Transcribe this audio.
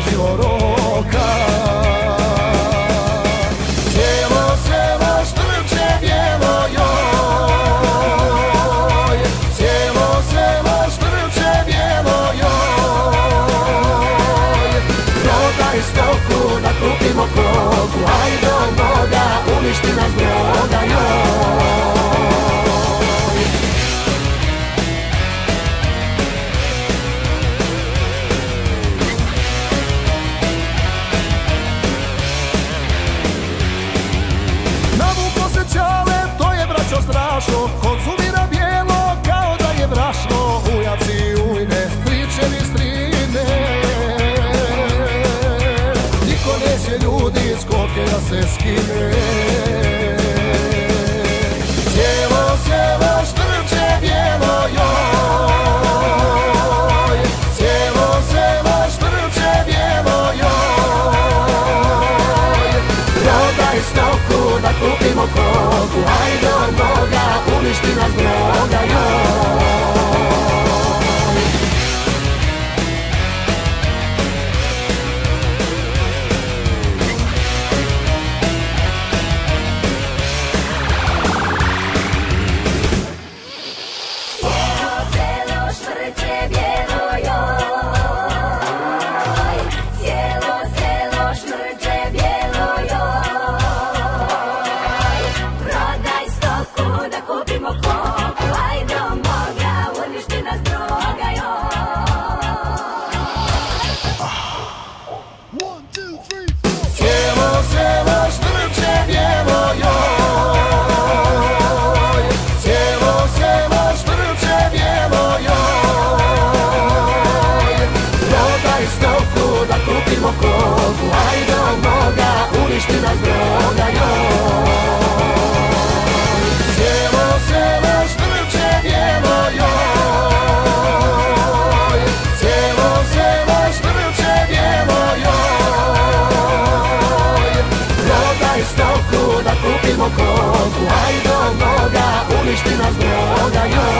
živo roka. Cijelo selo štrče bijelo joj, cijelo selo štrče bijelo joj. Prodaj stoku da kupimo koku, ajde Boga, uništi nas droga joj. Strašno, konzumira bijelo kao da je brašno, ujaci, ujne, stričevi, strine. Niko neće ljudi iz koke da se skine. Cijelo selo štrče bijelo joj, cijelo selo štrče bijelo joj. Prodaj stoku da kupimo koku, ajde Boga, uništi nas droga joj. Ajde Boga, uništi nas droga joj. Cijelo selo štrče bijelo joj, cijelo selo štrče bijelo joj. Prodaj stoku da kupimo koku, ajde Boga, uništi nas droga joj.